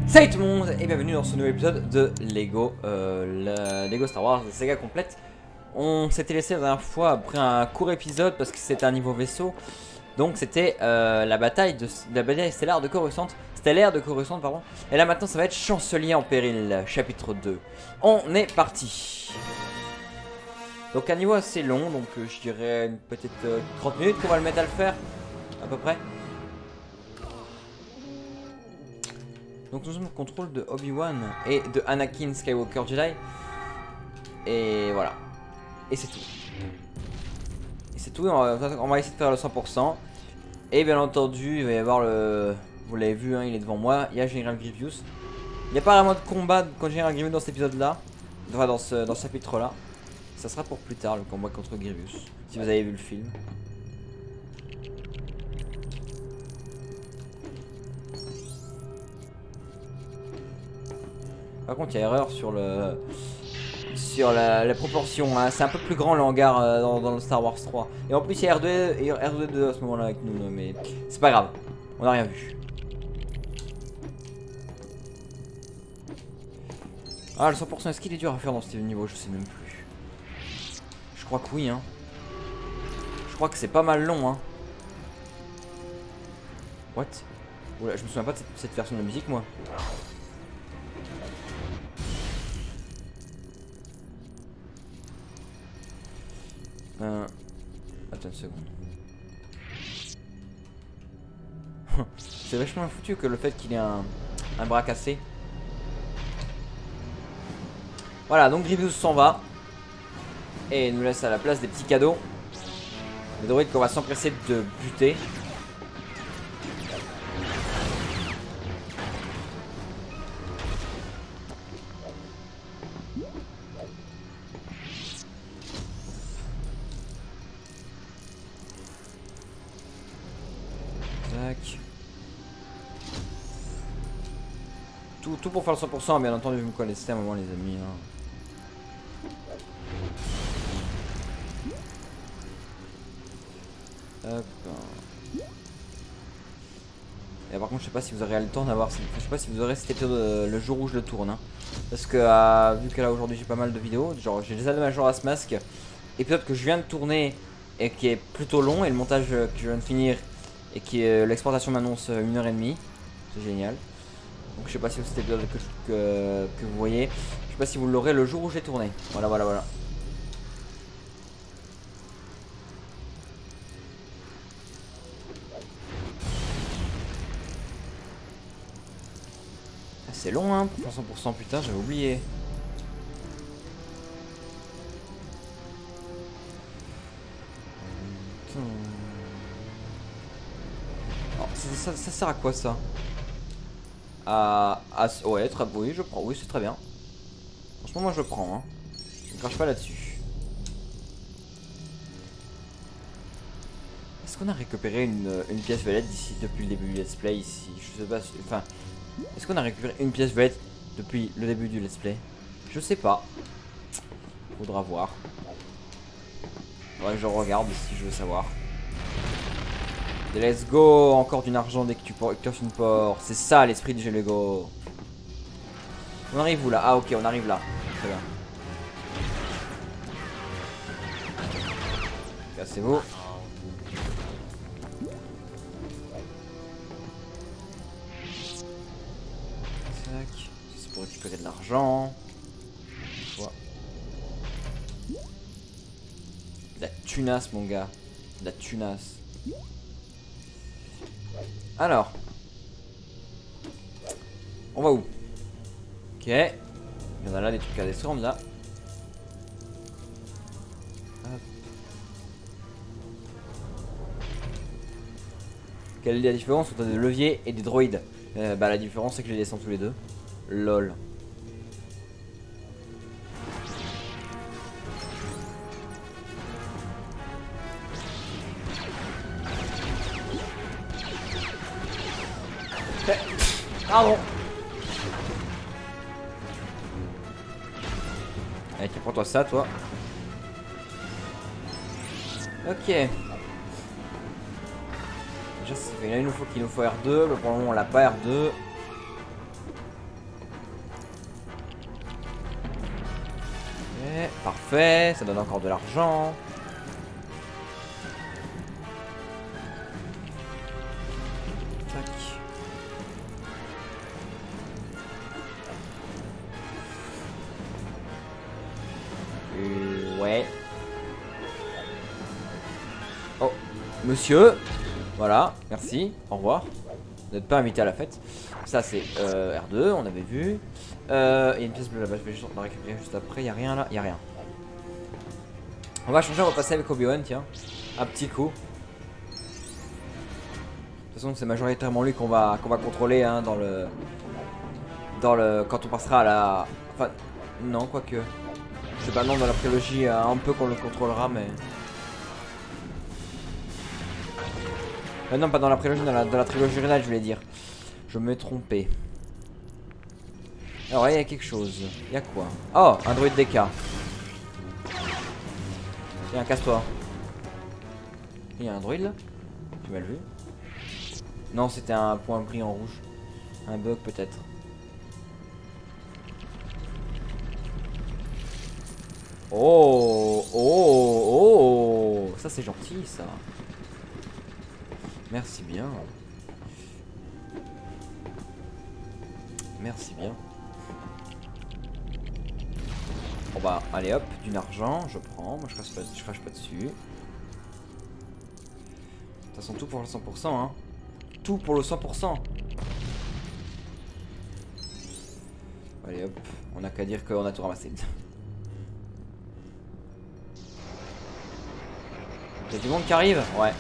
Salut tout le monde et bienvenue dans ce nouvel épisode de Lego, la Lego Star Wars Saga complète. On s'était laissé la dernière fois après un court épisode parce que c'était un niveau vaisseau. Donc c'était la bataille stellaire de Coruscant. Stellaire de Coruscant, pardon. Et là maintenant ça va être Chancelier en péril, chapitre 2. On est parti. Donc un niveau assez long, donc je dirais une petite 30 minutes qu'on va le mettre à le faire, à peu près. Donc nous sommes au contrôle de Obi-Wan et de Anakin Skywalker Jedi. Et voilà. Et c'est tout. Et c'est tout, on va essayer de faire le 100%. Et bien entendu, il va y avoir le... Vous l'avez vu, hein, il est devant moi, il y a General Grievous. Il n'y a pas vraiment de combat contre General Grievous dans cet épisode-là. Enfin, dans ce chapitre-là. Ça sera pour plus tard, le combat contre Grievous. Si vous avez vu le film. Par contre, il y a erreur sur le la proportion. Hein. C'est un peu plus grand le hangar dans le Star Wars 3. Et en plus, il y a R2D2 à ce moment-là avec nous. Mais c'est pas grave. On n'a rien vu. Ah, le 100%, est-ce qu'il est dur à faire dans ce niveau? Je sais même plus. Je crois que oui. Hein. Je crois que c'est pas mal long. Hein. What? Oula, je me souviens pas de cette version de la musique, moi. Attends une seconde. C'est vachement foutu que le fait qu'il ait un bras cassé. Voilà, donc Grievous s'en va. Et nous laisse à la place des petits cadeaux. Les droïdes qu'on va s'empresser de buter. Tout pour faire le 100%, bien entendu, vous me connaissez à un moment, les amis. Hein. Hop. Et par contre, je sais pas si vous aurez le temps d'avoir. Je sais pas si vous aurez cet épisode le jour où je le tourne. Hein. Parce que vu que là aujourd'hui j'ai pas mal de vidéos, genre j'ai les ailes de Majora's Mask, épisode que je viens de tourner et qui est plutôt long, et le montage que je viens de finir et qui est l'exportation m'annonce 1h30. C'est génial. Donc je sais pas si c'est cet épisode que vous voyez. Je sais pas si vous l'aurez le jour où j'ai tourné. Voilà. Ah, c'est long hein, pour 100%, putain, j'avais oublié. Oh, ça sert à quoi ça? Ouais, oui, je prends. Oui, c'est très bien. Franchement, moi je prends. Hein. Je ne crache pas là-dessus. Est-ce qu'on a récupéré une pièce violette d'ici depuis le début du let's play ici? Je sais pas. Enfin, est-ce qu'on a récupéré une pièce violette depuis le début du let's play? Je sais pas. Faudra voir. Ouais, je regarde si je veux savoir. Et let's go, encore du argent dès que tu pioches une porte. C'est ça l'esprit du jeu Lego. On arrive où là? Ah ok, on arrive là. Très bien. Cassez-vous. Tac. C'est pour récupérer de l'argent. De la tunasse mon gars. De la tunasse. Alors, on va où? Ok, il y en a là des trucs à descendre là. Hop. Quelle est la différence entre des leviers et des droïdes? Bah la différence c'est que je les descends tous les deux. Lol. Pardon. Allez, tiens, prends-toi ça, toi. Ok. Déjà, il nous faut R2. Mais pour le moment, on l'a pas R2. Parfait, ça donne encore de l'argent. Tac. Ouais. Oh, monsieur. Voilà, merci, au revoir. Vous n'êtes pas invité à la fête. Ça c'est R2, on avait vu. Il y a une pièce bleue là-bas, je vais juste la récupérer juste après. Il n'y a rien là, il n'y a rien. On va changer, on va passer avec Obi-Wan, tiens. Un petit coup. De toute façon, c'est majoritairement lui qu'on va contrôler hein, dans le. Quand on passera à la. Enfin, non, quoique. Je sais pas, non, dans la prélogie, un peu qu'on le contrôlera, mais. Non, pas dans la prélogie, dans la trilogie originale, je voulais dire. Je me trompais. Alors, là, il y a quelque chose. Il y a quoi? Oh, un druide DK. Tiens, casse-toi. Il y a un druide là? J'ai mal vu. Non, c'était un point brillant en rouge. Un bug peut-être. Oh, oh, oh. Ça c'est gentil ça. Merci bien. Merci bien. Bon bah allez hop, du argent, je prends, moi je crache pas dessus. De toute façon tout pour le 100% hein. Tout pour le 100%. Allez hop, on a qu'à dire qu'on a tout ramassé. Il y a du monde qui arrive? Ouais.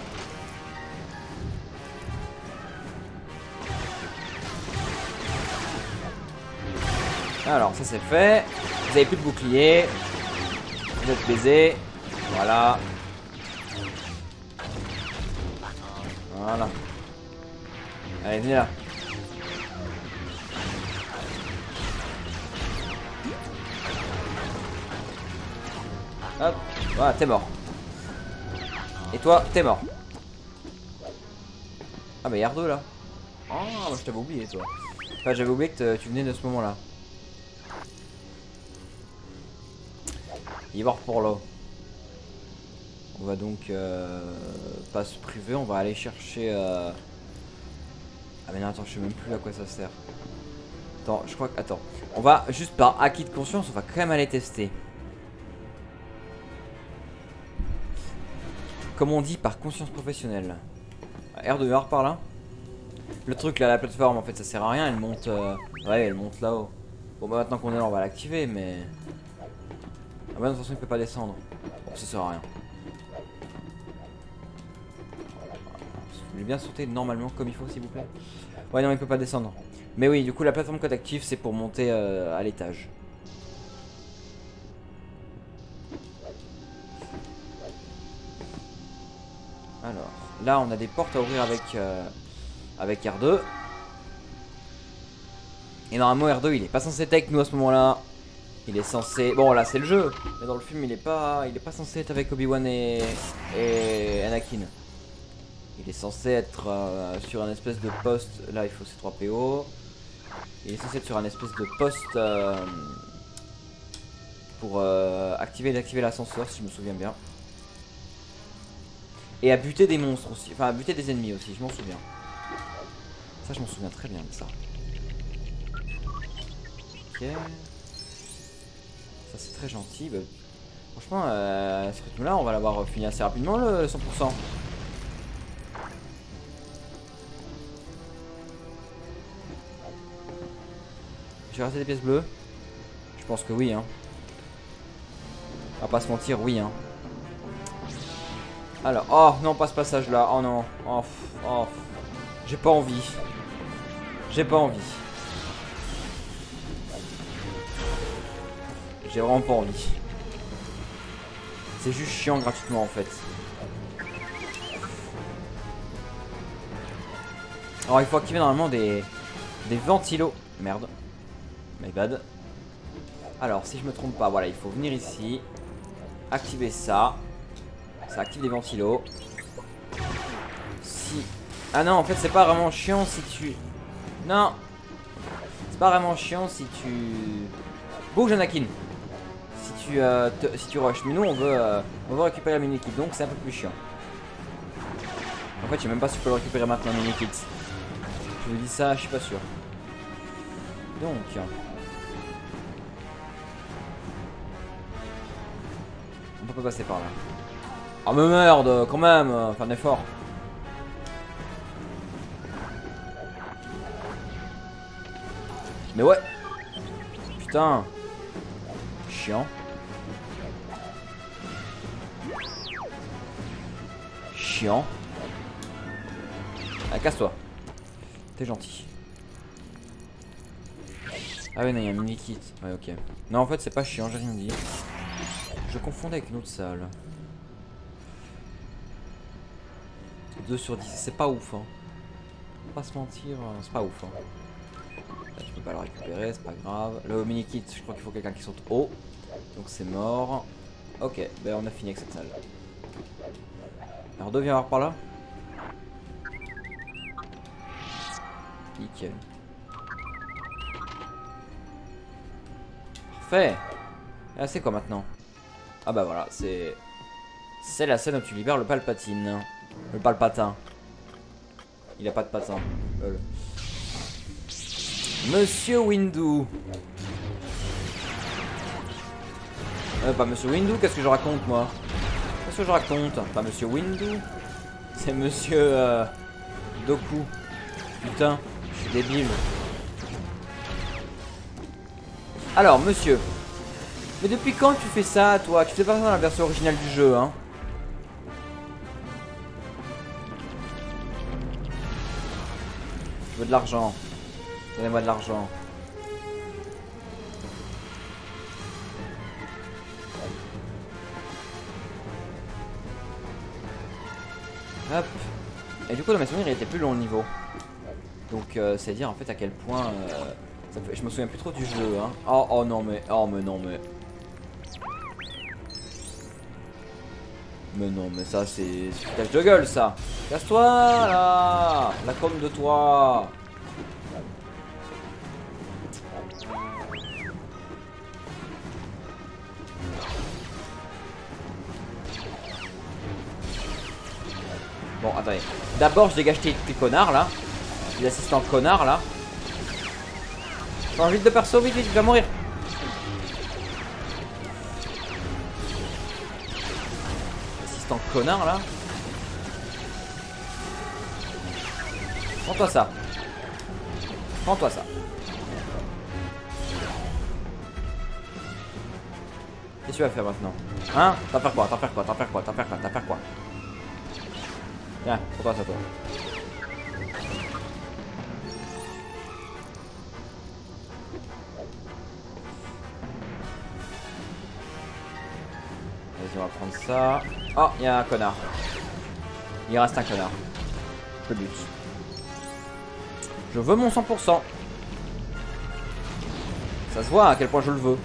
Alors ça c'est fait. Vous avez plus de bouclier. Vous êtes baisés. Voilà. Voilà. Allez, venez là. Hop. Voilà, t'es mort. Et toi, t'es mort. Ah bah y'a R2 là. Oh, moi je t'avais oublié toi. Enfin j'avais oublié que tu venais de ce moment là. Il va pour l'eau. On va donc pas se priver, on va aller chercher Ah mais non attends, je sais même plus à quoi ça sert. Attends, je crois que... Attends. On va juste par acquis de conscience, on va quand même aller tester. Comme on dit, par conscience professionnelle. R2R par là. Le truc là, la plateforme en fait ça sert à rien, elle monte ouais elle monte là-haut. Bon bah maintenant qu'on est là on va l'activer mais... Ah bah de toute façon il peut pas descendre. Bon ça sert à rien. Vous voulez bien sauter normalement comme il faut s'il vous plaît. Ouais non il peut pas descendre. Mais oui du coup la plateforme code active c'est pour monter à l'étage. Alors là on a des portes à ouvrir avec R2. Et normalement R2 il est pas censé être avec nous à ce moment là. Il est censé... Bon là c'est le jeu. Mais dans le film il est pas censé être avec Obi-Wan et Anakin. Il est censé être sur un espèce de poste. Là il faut C3PO. Il est censé être sur un espèce de poste pour activer et désactiver l'ascenseur si je me souviens bien. Et à buter des monstres aussi. Enfin à buter des ennemis aussi, je m'en souviens. Ça je m'en souviens très bien de ça. Ok. Ça c'est très gentil. Bah, franchement, ce rythme là on va l'avoir fini assez rapidement le 100%. J'ai raté des pièces bleues. Je pense que oui hein. On va pas se mentir, oui hein. Alors, oh non pas ce passage là, oh non. Oh, oh. J'ai pas envie. J'ai pas envie. J'ai vraiment pas envie. C'est juste chiant gratuitement en fait. Alors il faut activer normalement des ventilos. Merde. My bad. Alors si je me trompe pas, voilà, il faut venir ici. Activer ça. Ça active des ventilos. Si... Ah non, en fait c'est pas vraiment chiant si tu... Non. C'est pas vraiment chiant si tu... Bouge Anakin. Si si tu rushes. Mais nous on veut récupérer la mini-kit, donc c'est un peu plus chiant. En fait je sais même pas si je peux le récupérer maintenant, mini-kit. Je vous dis ça, je suis pas sûr. Donc... on peut passer par là. Oh mais merde, quand même, faire un effort. Mais ouais. Putain. Chiant. Chiant. Ah, casse-toi. T'es gentil. Ah ouais, non, il y a un mini-kit. Ouais, ok. Non, en fait, c'est pas chiant, j'ai rien dit. Je confondais avec une autre salle. 2 sur 10, c'est pas ouf, hein. Pas se mentir, c'est pas ouf, hein. Là, je peux pas le récupérer, c'est pas grave. Le mini-kit, je crois qu'il faut quelqu'un qui saute haut. Donc c'est mort. Ok, ben on a fini avec cette salle. Alors, viens voir par là. Nickel. Parfait. Ah, c'est quoi maintenant? Ah bah voilà, c'est la scène où tu libères le Palpatine. Le Palpatin. Il a pas de patin. Monsieur Windu. Pas Monsieur Windu, qu'est-ce que je raconte moi? Qu'est-ce que je raconte? Pas Monsieur Windu. C'est Monsieur Doku. Putain, je suis débile. Alors, monsieur. Mais depuis quand tu fais ça, toi? Tu fais pas ça dans la version originale du jeu, hein? Je veux de l'argent. Donnez-moi de l'argent. Hop. Et du coup, dans mes souvenirs, il était plus long le niveau. Donc, c'est dire en fait à quel point. Je me souviens plus trop du jeu, hein. Oh non, mais. Oh, mais non, mais. Mais non, mais ça, c'est foutage de gueule, ça. Casse-toi, là. La com de toi. Bon, attendez. D'abord, je dégage tes connards, là. Les assistants connards, là. Change vite de perso, vite, vite, il va mourir. Assistant connard, là. Prends-toi ça. Prends-toi ça. Qu'est-ce que tu vas faire maintenant? Hein? T'as faire quoi? T'as faire quoi? T'as faire quoi? T'as faire quoi? T'as faire quoi? Tiens, prends-toi ça, toi. Vas-y, on va prendre ça. Oh, il y a un connard. Il reste un connard. Je le bute. Je veux mon 100%. Ça se voit à quel point je le veux.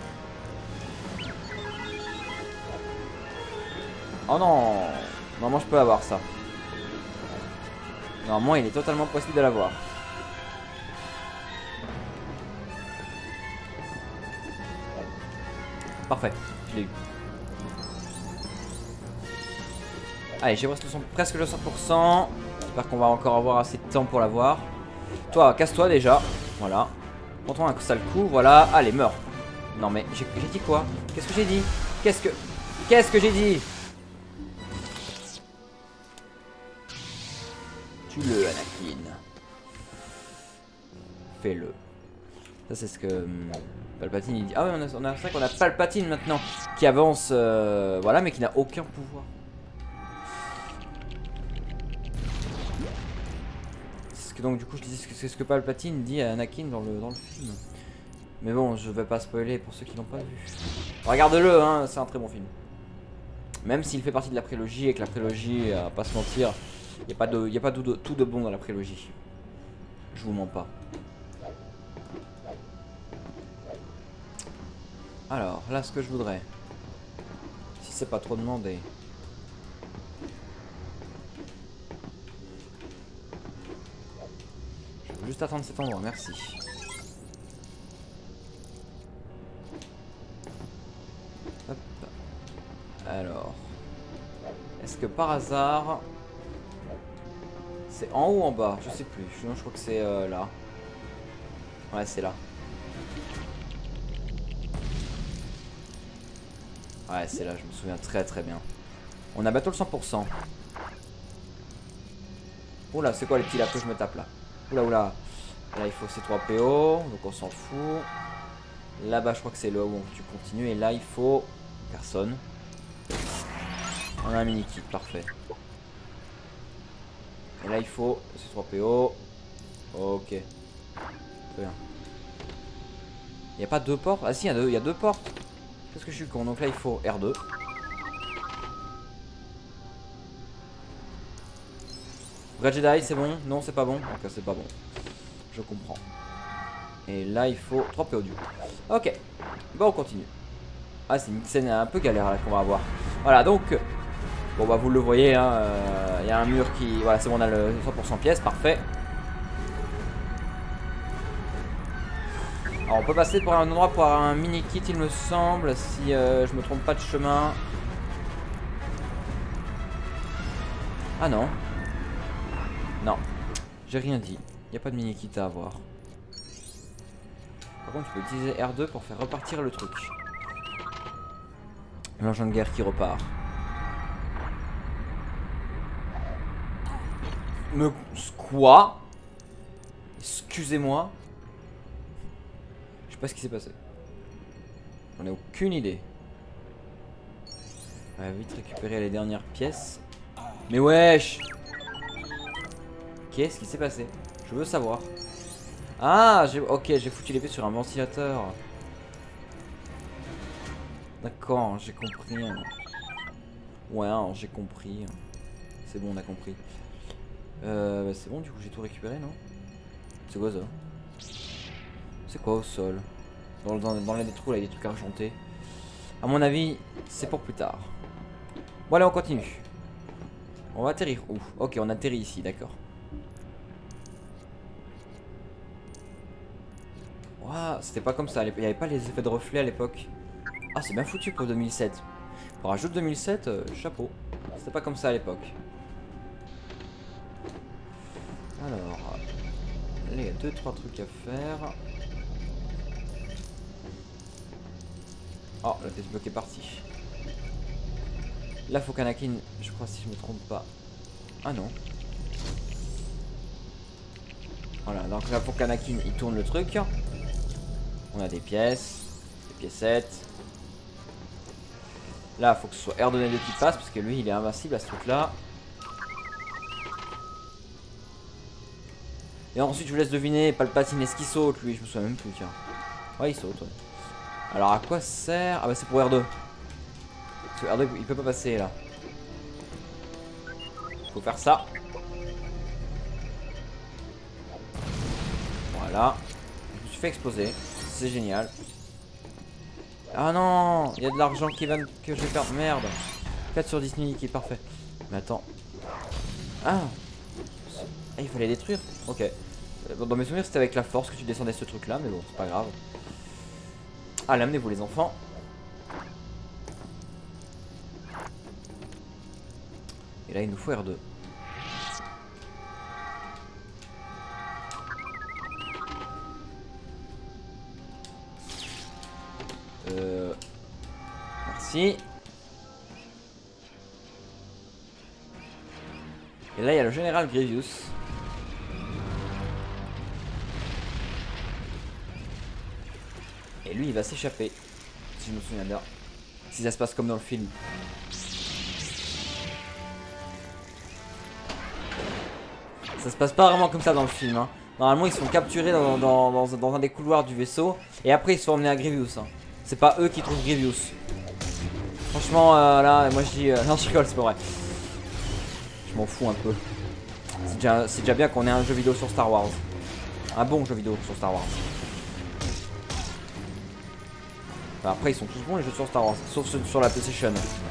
Oh non. Normalement, je peux avoir ça. Normalement, il est totalement possible de l'avoir. Parfait, je l'ai eu. Allez, j'ai presque le 100%. J'espère qu'on va encore avoir assez de temps pour l'avoir. Toi, casse-toi déjà. Voilà. Prends-toi un sale coup, voilà. Allez, meurs. Non mais, j'ai dit quoi? Qu'est-ce que j'ai dit? Qu'est-ce que j'ai dit? Tue-le, Anakin. Fais-le. Ça, c'est ce que Palpatine il dit. Ah ouais, c'est vrai qu'on a Palpatine maintenant qui avance, voilà, mais qui n'a aucun pouvoir. Donc du coup je disais que c'est ce que Palpatine dit à Anakin dans le film. Mais bon, je vais pas spoiler pour ceux qui l'ont pas vu. Regarde-le, hein, c'est un très bon film. Même s'il fait partie de la prélogie et que la prélogie, pas se mentir, il n'y a pas tout de bon dans la prélogie. Je vous mens pas. Alors, là ce que je voudrais, si c'est pas trop demandé. Juste attendre cet endroit, merci. Alors, est-ce que par hasard, c'est en haut ou en bas? Je sais plus. Je crois que c'est là. Ouais, c'est là. Ouais, c'est là, je me souviens très bien. On a bateau le 100%. Oula, c'est quoi les petits là que je me tape là? Oula. Là, il faut C3PO, donc on s'en fout. Là-bas, je crois que c'est là où tu continues. Et là, il faut personne. On a un mini kit, parfait. Et là, il faut C3PO. Ok. Très bien. Il n'y a pas deux portes? Ah si, il y a deux portes. Qu'est-ce que je suis con? Donc là, il faut R2. Vrai Jedi, c'est bon? Non, c'est pas bon? Ok, c'est pas bon. Je comprends. Et là, il faut 3 PO du coup. Ok. Bon, on continue. Ah, c'est une scène un peu galère là qu'on va avoir. Voilà, donc... Bon, bah, vous le voyez, hein. Il y a un mur qui... Voilà, c'est bon, on a le 100% pièce. Parfait. Alors, on peut passer pour un endroit pour avoir un mini kit, il me semble. Si je me trompe pas de chemin. Ah non. Non. J'ai rien dit. Il n'y a pas de mini kit à avoir. Par contre, tu peux utiliser R2 pour faire repartir le truc. L'engin de guerre qui repart. Me... Quoi? Excusez-moi. Je sais pas ce qui s'est passé. J'en ai aucune idée. On va vite récupérer les dernières pièces. Mais wesh! Qu'est-ce qui s'est passé? Je veux savoir. Ah, ok, j'ai foutu l'épée sur un ventilateur. D'accord, j'ai compris. Ouais, j'ai compris. C'est bon, on a compris. C'est bon, du coup, j'ai tout récupéré, non? C'est quoi ça? C'est quoi au sol? Dans les trous, là, il y a des trucs argentés. À mon avis, c'est pour plus tard. Bon, allez, on continue. On va atterrir où? Ok, on atterrit ici, d'accord. Waouh, c'était pas comme ça. Il n'y avait pas les effets de reflet à l'époque. Ah, c'est bien foutu pour 2007. Pour un jeu de 2007, chapeau. C'était pas comme ça à l'époque. Alors, là, il y a 2-3 trucs à faire. Oh, la pièce bloquée est partie. Là, faut qu'Anakin, je crois si je me trompe pas. Ah non. Voilà, donc là, faut qu'Anakin il tourne le truc. On a des pièces, des piécettes. Là, faut que ce soit R2D2 qui passe parce que lui, il est invincible à ce truc-là. Et ensuite, je vous laisse deviner, Palpatine, est-ce qu'il saute lui? Je me souviens même plus, tiens. Ouais, il saute, ouais. Alors, à quoi ça sert? Ah bah, c'est pour R2. Parce que R2, il peut pas passer, là. Faut faire ça. Voilà. Je me suis fait exploser. C'est génial. Ah non, il y a de l'argent qui va que je vais perdre. Merde. 4 sur Disney qui est parfait. Mais attends. Ah, il fallait détruire. Ok. Dans mes souvenirs, c'était avec la force que tu descendais ce truc là, mais bon, c'est pas grave. Allez, amenez-vous les enfants. Et là, il nous faut R2. Merci. Et là, il y a le général Grievous. Et lui, il va s'échapper. Si je me souviens bien. Si ça se passe comme dans le film. Ça se passe pas vraiment comme ça dans le film. Hein. Normalement, ils sont capturés dans un des couloirs du vaisseau. Et après, ils sont emmenés à Grievous. Hein. C'est pas eux qui trouvent Grievous. Franchement, là, moi je dis... non, je rigole, c'est pas vrai. Je m'en fous un peu. C'est déjà bien qu'on ait un jeu vidéo sur Star Wars. Un bon jeu vidéo sur Star Wars. Enfin, après, ils sont tous bons les jeux sur Star Wars. Sauf ceux sur la PlayStation.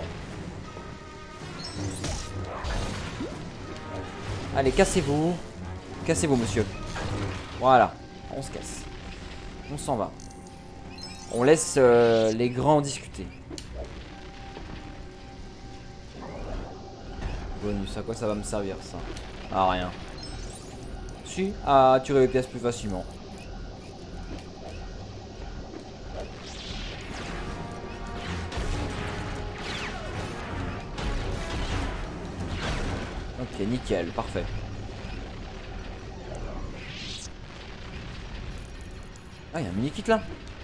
Allez, cassez-vous. Cassez-vous, monsieur. Voilà. On se casse. On s'en va. On laisse les grands discuter. bonus, à quoi ça va me servir ça? Ah, rien. Si, à tuer les pièces plus facilement. Ok, nickel, parfait. Ah, il y a un mini kit là.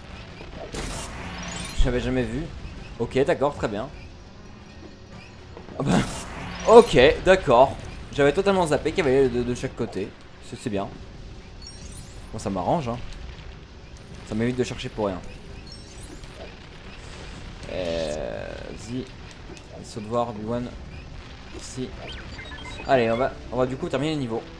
J'avais jamais vu. Ok, d'accord, très bien. Ah bah, ok, d'accord. J'avais totalement zappé qu'il y avait de chaque côté. C'est bien. Bon, ça m'arrange, hein. Ça m'évite de chercher pour rien. Vas-y. Saut de voir, Obi-Wan. Ici. Allez, on va du coup terminer le niveau.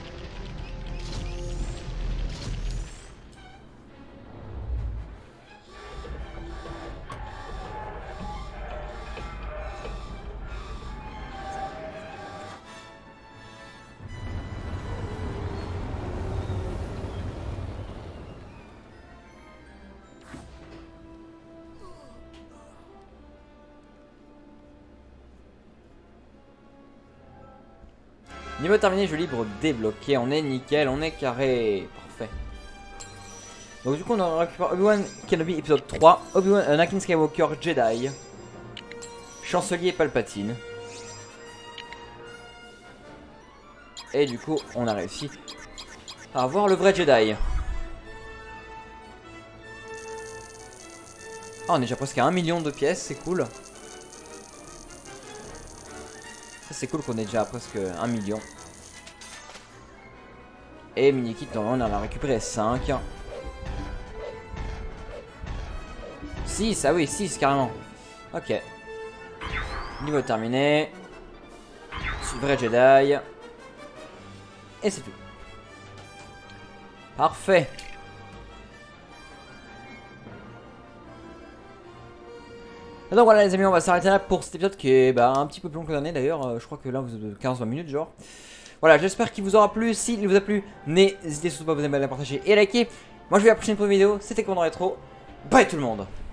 Niveau terminé, jeu libre débloqué. On est nickel, on est carré. Parfait. Donc du coup on récupère Obi-Wan Kenobi épisode 3, Obi-Wan Anakin Skywalker Jedi, Chancelier Palpatine. Et du coup on a réussi à avoir le vrai Jedi. Ah, on est déjà presque à 1 million de pièces, c'est cool. C'est cool qu'on ait déjà presque 1 million. Et mini kit, on en a récupéré 5. 6, ah oui, 6 carrément. Ok. Niveau terminé. Vrai Jedi. Et c'est tout. Parfait. Donc voilà les amis, on va s'arrêter là pour cet épisode qui est un petit peu plus long que l'année d'ailleurs. Je crois que là vous êtes de 15-20 minutes genre. Voilà, j'espère qu'il vous aura plu. S'il vous a plu, n'hésitez surtout pas à vous abonner, à partager et à liker. Moi je vous dis à la prochaine vidéo. C'était Commandant Rétro. Bye tout le monde.